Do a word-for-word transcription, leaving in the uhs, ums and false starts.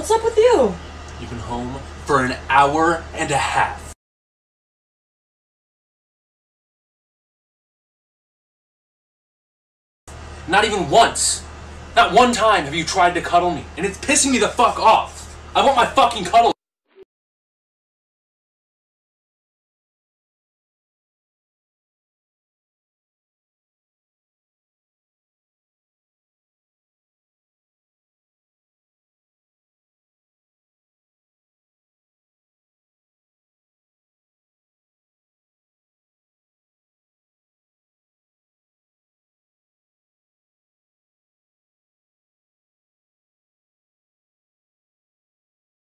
What's up with you? You've been home for an hour and a half. Not even once, not one time have you tried to cuddle me, and it's pissing me the fuck off. I want my fucking cuddles